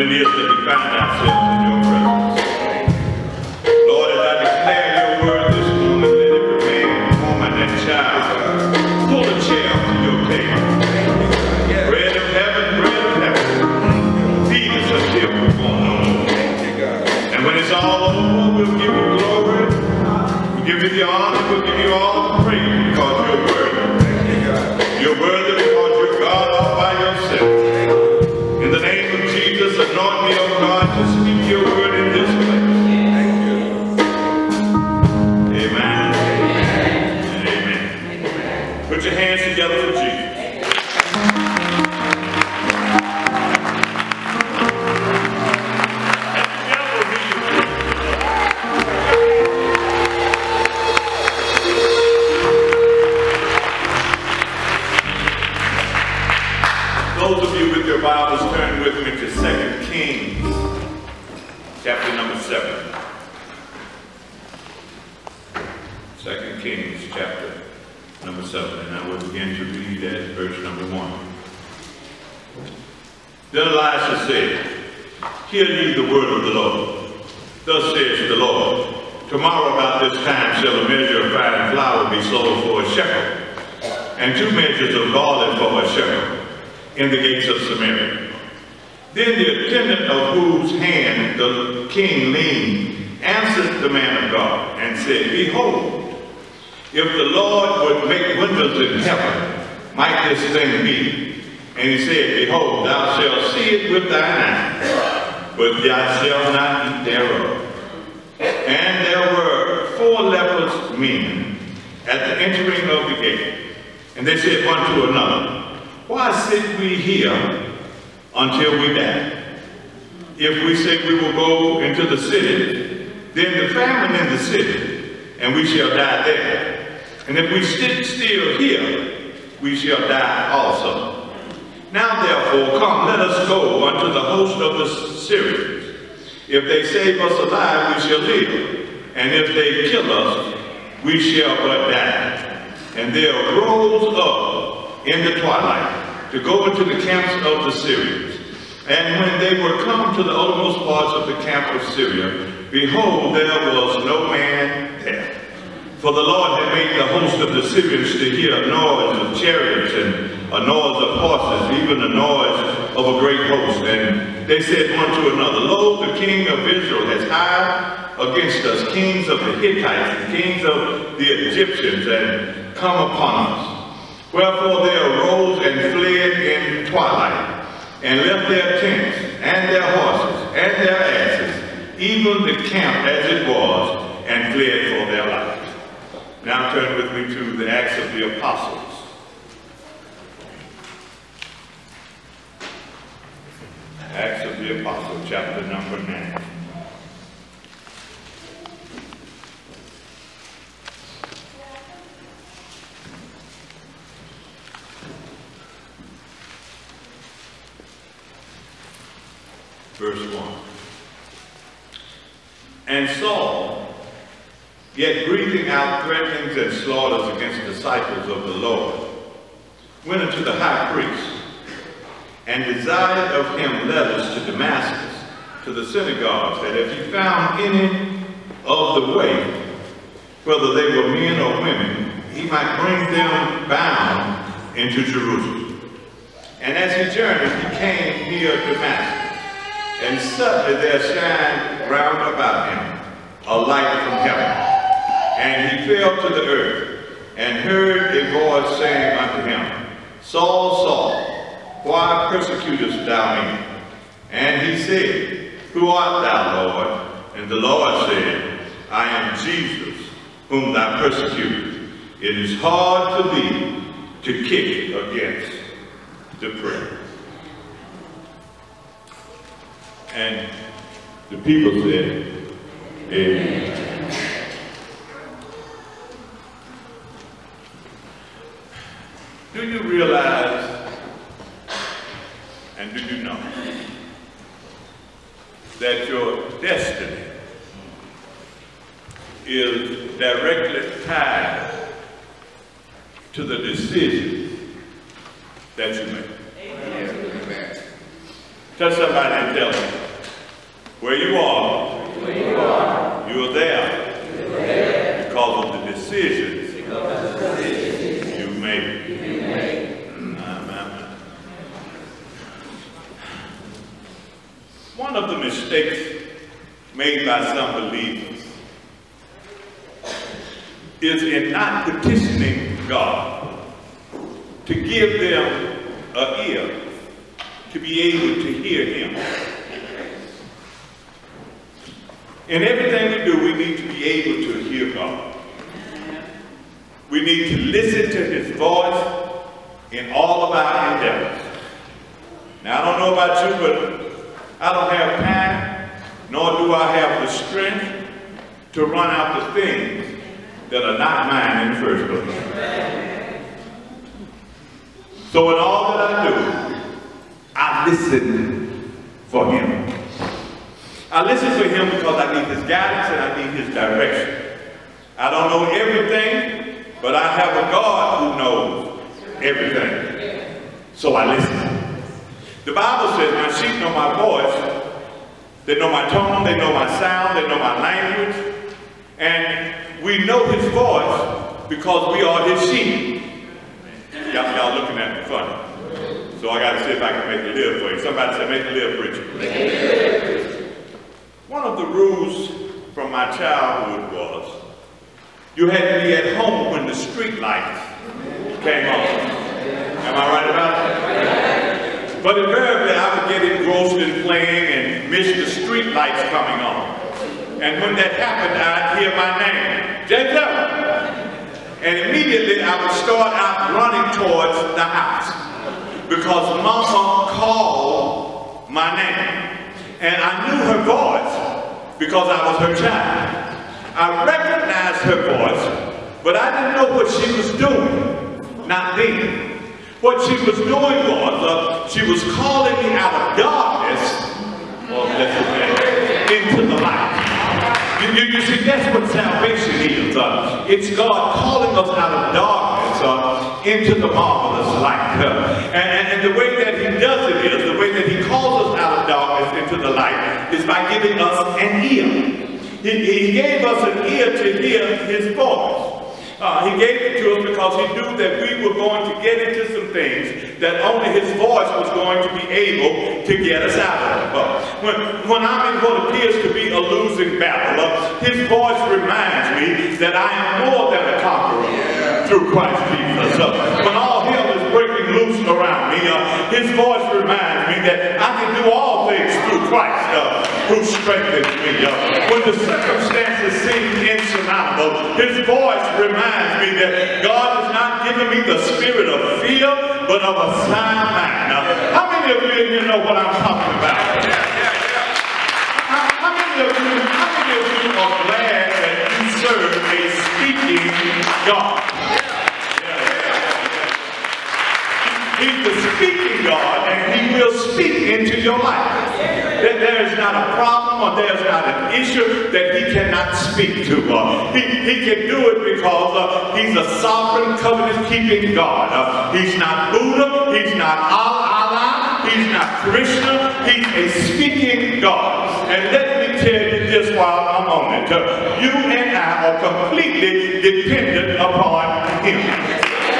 it is that we find ourselves in your presence. Lord, as I declare your word this morning, let every man, woman, and child pull a chair to your table. Bread of heaven, feed us until we're going on. And when it's all over, we'll give you glory, we'll give you the honor, we'll give you all the praise because you're worthy. You're worthy because you're God all by yourself. In the name of Jesus, anoint me, oh God, to speak your word in this place. Amen. And amen. Put your hands together for Jesus. Those of you with your Bibles, turn with me to 2 Kings, chapter number 7. 2 Kings, chapter number 7. And I will begin to read at verse number 1. Then Elisha said, hear ye the word of the Lord. Thus says the Lord, tomorrow about this time shall a measure of fine flour be sold for a shekel, and 2 measures of barley for a shekel, in the gates of Samaria. Then the attendant of whose hand the king leaned answered the man of God and said, behold, if the Lord would make windows in heaven, might this thing be? And he said, behold, thou shalt see it with thine eyes, but thou shalt not eat thereof. And there were 4 leprous men at the entering of the gate. And they said one to another, why sit we here until we die? If we say we will go into the city, then the famine in the city, and we shall die there. And if we sit still here, we shall die also. Now therefore, come, let us go unto the host of the Syrians. If they save us alive, we shall live. And if they kill us, we shall but die. And there arose up in the twilight to go into the camps of the Syrians. And when they were come to the uttermost parts of the camp of Syria, behold, there was no man there. For the Lord had made the host of the Syrians to hear a noise of chariots and a noise of horses, even the noise of a great host. And they said one to another, lo, the king of Israel has hired against us kings of the Hittites and kings of the Egyptians, and come upon us. Wherefore they arose and fled in twilight, and left their tents, and their horses, and their asses, even the camp as it was, and fled for their lives. Now turn with me to the Acts of the Apostles. Acts of the Apostles, chapter number 9. Verse 1. And Saul, yet breathing out threatenings and slaughters against the disciples of the Lord, went unto the high priest, and desired of him letters to Damascus, to the synagogues, that if he found any of the way, whether they were men or women, he might bring them bound into Jerusalem. And as he journeyed, he came near Damascus. And suddenly there shined round about him a light from heaven. And he fell to the earth, and heard a voice saying unto him, Saul, Saul, why persecutest thou me? And he said, Who art thou, Lord? And the Lord said, I am Jesus, whom thou persecutest. It is hard for thee to kick against the prick. And the people said, Amen. Do you realize, and do you know, that your destiny is directly tied to the decisions that you make? Amen. Touch somebody and tell them, where you are, you are there because of the decisions you made. One of the mistakes made by some believers is in not petitioning God to give them an ear to be able to hear him. In everything we do, we need to be able to hear God. We need to listen to his voice in all of our endeavors. Now, I don't know about you, but I don't have time, nor do I have the strength to run after things that are not mine in the first place. So in all that I do, I listen for him. I listen for him because I need his guidance and I need his direction. I don't know everything, but I have a God who knows everything. So I listen. The Bible says, my sheep know my voice. They know my tone, they know my sound, they know my language. And we know his voice because we are his sheep. Y'all looking at me funny. So I got to see if I can make it live for you. Somebody said, make it live, preacher. One of the rules from my childhood was you had to be at home when the street lights came on. Am I right about it? But invariably I would get engrossed in playing and miss the street lights coming on. And when that happened, I'd hear my name, Jacob. And immediately I would start out running towards the house because Mama called my name. And I knew her voice because I was her child. I recognized her voice, but I didn't know what she was doing, not then. What she was doing was, she was calling me out of darkness, into the light. You see, that's what salvation is. It's God calling us out of darkness into the marvelous light. And the way that he does it is, the way that he calls us out of darkness into the light is by giving us an ear. He gave us an ear to hear his voice. He gave it to us because he knew that we were going to get into some things that only his voice was going to be able to get us out of. When I'm in what appears to be a losing battle, his voice reminds me that I am more than a conqueror through Christ Jesus. When all hell is breaking loose around me, his voice reminds me that I can do all things through Christ who strengthens me. When the circumstances seem insurmountable, his voice reminds me that God has not given me the spirit of fear, but of a sound mind. How many of you in here know what I'm talking about? How many of you are glad that you serve a speaking God? He's the speaking God, and he will speak into your life. There is not a problem or there's not an issue that he cannot speak to. He can do it because he's a sovereign, covenant-keeping God. He's not Buddha, he's not Allah, he's not Krishna, he's a speaking God. And let me tell you this while I'm on it. You and I are completely dependent upon him.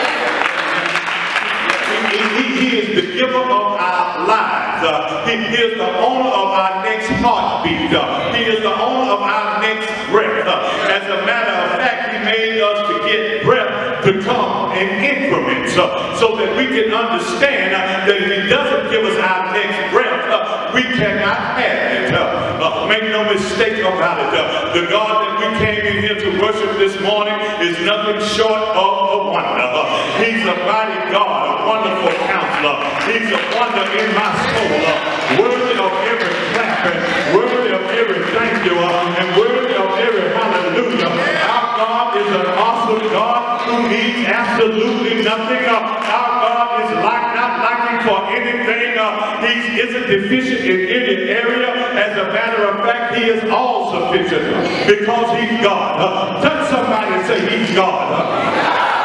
He is the giver of our lives. He is the owner of our next heartbeat. He is the owner of our next breath. As a matter of fact, he made us to get breath to come in increments so that we can understand that if he doesn't give us our next breath, we cannot have it. Make no mistake about it. The God that we came in here to worship this morning is nothing short of a wonder. He's a mighty God, a wonderful counselor. He's a wonder in my soul, worthy of every clapping, worthy of every thank you, and worthy of every hallelujah. Our God is an awesome God who needs absolutely nothing. Our God is not lacking for anything. He isn't deficient in any area. As a matter of fact, he is all sufficient because he's God. Touch somebody and say he's God.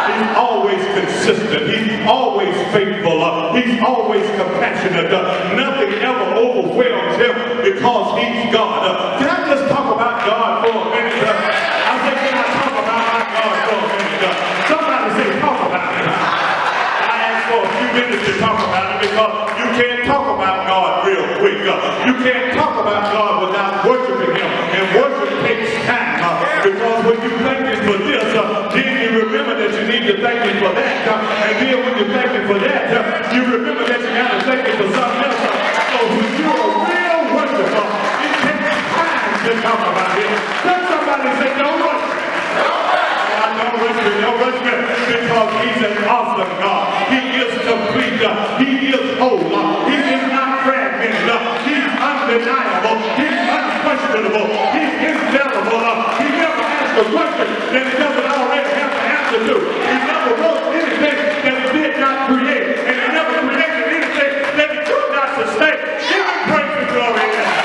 He's always consistent. He's always faithful. He's always compassionate. Nothing ever overwhelms him because he's God. Can I just talk about God for a minute? I say, can I talk about my God for a minute? Somebody say, talk about it. I asked for a few minutes to talk about it because you can't talk about God real quick. You can't talk about God without worshiping him. And worship takes time. Because when you thank him for this, then you remember that you need to thank him for that. And then when you thank him for that, you remember that you got to thank him for something else. So when you're a real worshiper, it takes time to talk about him. Let somebody say, don't worship. Don't worship, don't worship, because he's an awesome God. He is complete. He is whole. He is not fragmented. He's undeniable. He's unquestionable. He's indelible. He never asks a question that he doesn't already have the answer to. He never wrote anything that he did not create. And he never created anything that he could not sustain. Give him praise and glory.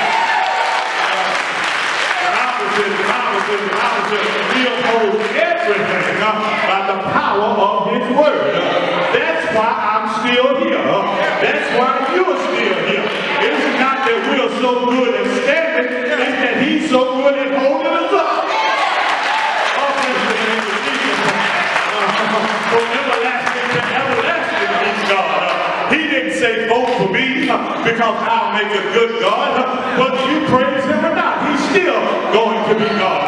The Bible says he upholds everything by the power of his word. That's why I'm still here. That's why you're still here. It's not that we're so good at standing, it's that he's so good at holding us up. From everlasting to everlasting, he's God. He didn't say vote for me because I'll make a good God. Whether you praise him or not, he's still going to be God.